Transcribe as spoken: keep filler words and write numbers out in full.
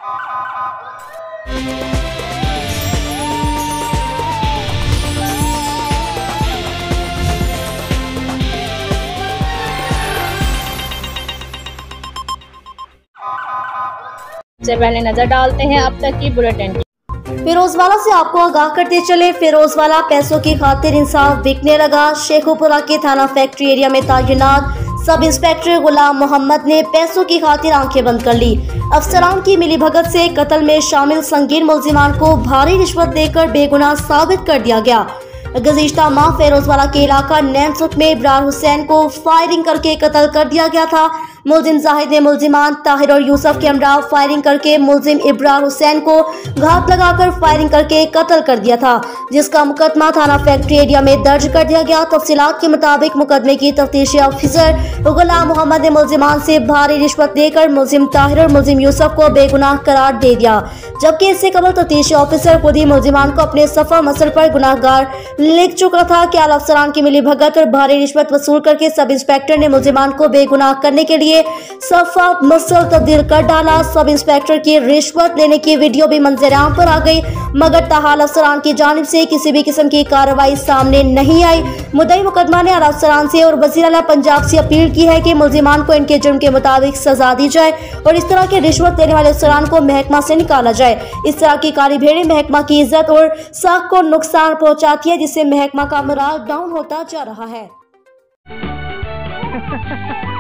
से पहले नजर डालते हैं अब तक की बुलेटिन की। फिरोजवाला से आपको आगाह करते चले, फिरोजवाला पैसों की खातिर इंसाफ बिकने लगा। शेखोपुरा के थाना फैक्ट्री एरिया में तैनात सब इंस्पेक्टर गुलाम मोहम्मद ने पैसों की खातिर आंखें बंद कर ली। अफसरान की मिलीभगत से कत्ल में शामिल संगीन मुलजिमान को भारी रिश्वत देकर बेगुनाह साबित कर दिया गया। गुज़िश्ता माह फिरोजवाला के इलाका नैनसुख में इब्रार हुसैन को फायरिंग करके कत्ल कर दिया गया था। मुलजिम जाहिद ने मुलजिमान ताहिर और यूसुफ के हमरा फायरिंग करके मुलजिम इब्रार हुसैन को घात लगाकर फायरिंग करके कत्ल कर दिया था, जिसका मुकदमा थाना फैक्ट्री एरिया में दर्ज कर दिया गया। तफसीलात के मुताबिक मुकदमे की तफ्तीशी ऑफिसर गुलाम मोहम्मद ने मुलजिमान से भारी रिश्वत देकर मुलजिम ताहिर और मुलजिम यूसुफ को बेगुनाह करार दे दिया, जबकि इससे कबल तफ्तीशी ऑफिसर खुद ही मुलजिमान को अपने सफा मसल पर गुनाहगार लिख चुका था कि आला अफसरान की मिली भगत और भारी रिश्वत वसूल करके सब इंस्पेक्टर ने मुलजिमान को बेगुनाह करने के लिए सफा मसल तब्दील कर डाला। सब इंस्पेक्टर की रिश्वत लेने की वीडियो भी मंजर-ए-आम पर आ गई, मगर ताहाल अफसरान की जानिब से किसी भी किस्म की कार्रवाई सामने नहीं आई। मुद्दई मुकदमा ने आला अफसरान से और वज़ीर आला पंजाब से अपील की है कि मुलजिमान को इनके जुर्म के मुताबिक सजा दी जाए और इस तरह की रिश्वत लेने वाले अफसरान को महकमा से निकाला जाए। इस तरह की काली भेड़ें महकमा की इज्जत और साख को नुकसान पहुँचाती है, जिससे महकमा का मोराल डाउन होता जा रहा है।